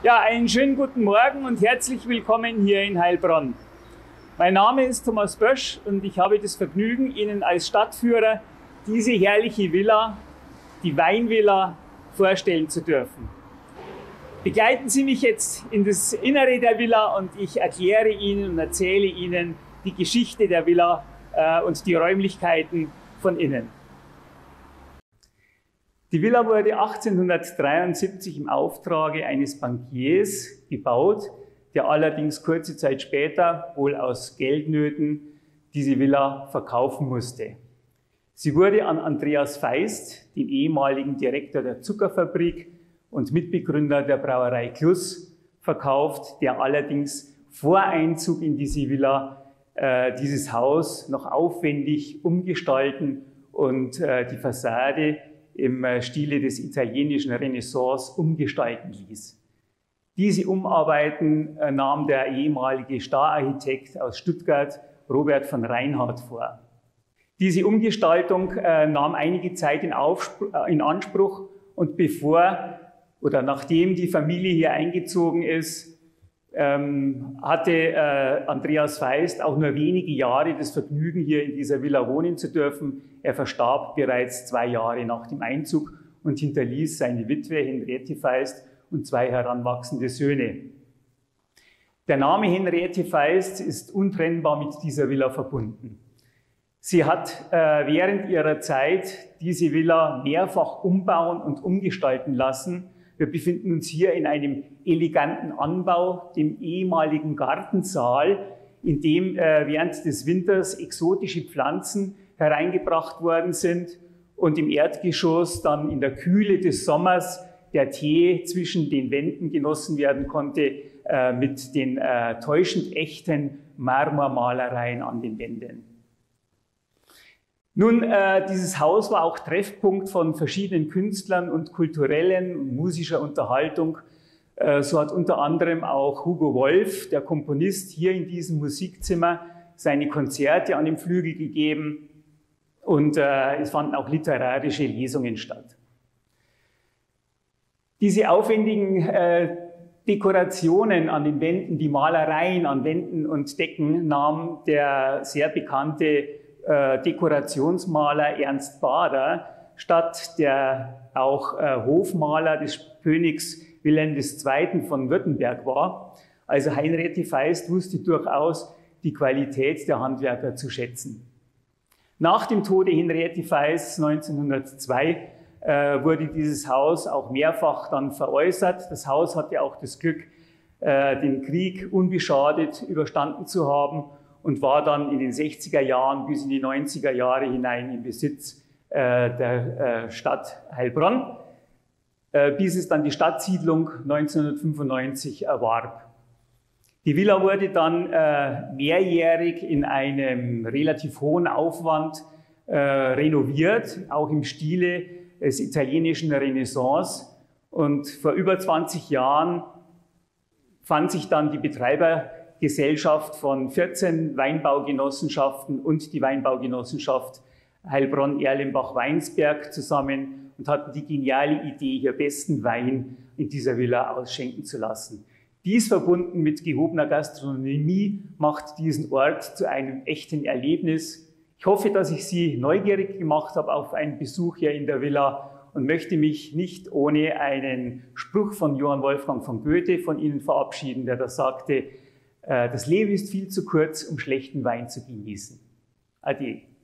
Ja, einen schönen guten Morgen und herzlich willkommen hier in Heilbronn. Mein Name ist Thomas Bösch und ich habe das Vergnügen, Ihnen als Stadtführer diese herrliche Villa, die Weinvilla, vorstellen zu dürfen. Begleiten Sie mich jetzt in das Innere der Villa und ich erkläre Ihnen und erzähle Ihnen die Geschichte der Villa und die Räumlichkeiten von innen. Die Villa wurde 1873 im Auftrage eines Bankiers gebaut, der allerdings kurze Zeit später, wohl aus Geldnöten, diese Villa verkaufen musste. Sie wurde an Andreas Feist, den ehemaligen Direktor der Zuckerfabrik und Mitbegründer der Brauerei Kluss, verkauft, der allerdings vor Einzug in diese Villa dieses Haus noch aufwendig umgestalten und die Fassade im Stile des italienischen Renaissance umgestalten ließ. Diese Umarbeiten nahm der ehemalige Stararchitekt aus Stuttgart, Robert von Reinhardt, vor. Diese Umgestaltung nahm einige Zeit in Anspruch und nachdem die Familie hier eingezogen ist, hatte Andreas Feist auch nur wenige Jahre das Vergnügen, hier in dieser Villa wohnen zu dürfen. Er verstarb bereits 2 Jahre nach dem Einzug und hinterließ seine Witwe Henriette Feist und 2 heranwachsende Söhne. Der Name Henriette Feist ist untrennbar mit dieser Villa verbunden. Sie hat während ihrer Zeit diese Villa mehrfach umbauen und umgestalten lassen. Wir befinden uns hier in einem eleganten Anbau, dem ehemaligen Gartensaal, in dem während des Winters exotische Pflanzen hereingebracht worden sind und im Erdgeschoss dann in der Kühle des Sommers der Tee zwischen den Wänden genossen werden konnte mit den täuschend echten Marmormalereien an den Wänden. Nun, dieses Haus war auch Treffpunkt von verschiedenen Künstlern und kulturellen und musischer Unterhaltung. So hat unter anderem auch Hugo Wolf, der Komponist, hier in diesem Musikzimmer seine Konzerte an dem Flügel gegeben und es fanden auch literarische Lesungen statt. Diese aufwendigen Dekorationen an den Wänden, die Malereien an Wänden und Decken nahm der sehr bekannte Dekorationsmaler Ernst Bader statt, der auch Hofmaler des Königs Wilhelm II. Von Württemberg war. Also Henriette Feist wusste durchaus die Qualität der Handwerker zu schätzen. Nach dem Tode Henriette Feist 1902 wurde dieses Haus auch mehrfach dann veräußert. Das Haus hatte auch das Glück, den Krieg unbeschadet überstanden zu haben und war dann in den 60er Jahren bis in die 90er Jahre hinein im Besitz der Stadt Heilbronn, bis es dann die Stadtsiedlung 1995 erwarb. Die Villa wurde dann mehrjährig in einem relativ hohen Aufwand renoviert, auch im Stile des italienischen Renaissance. Und vor über 20 Jahren fand sich dann die Betreibergesellschaft von 14 Weinbaugenossenschaften und die Weinbaugenossenschaft Heilbronn-Erlenbach-Weinsberg zusammen und hatten die geniale Idee, hier besten Wein in dieser Villa ausschenken zu lassen. Dies verbunden mit gehobener Gastronomie macht diesen Ort zu einem echten Erlebnis. Ich hoffe, dass ich Sie neugierig gemacht habe auf einen Besuch hier in der Villa und möchte mich nicht ohne einen Spruch von Johann Wolfgang von Goethe von Ihnen verabschieden, der da sagte: Das Leben ist viel zu kurz, um schlechten Wein zu genießen. Ade.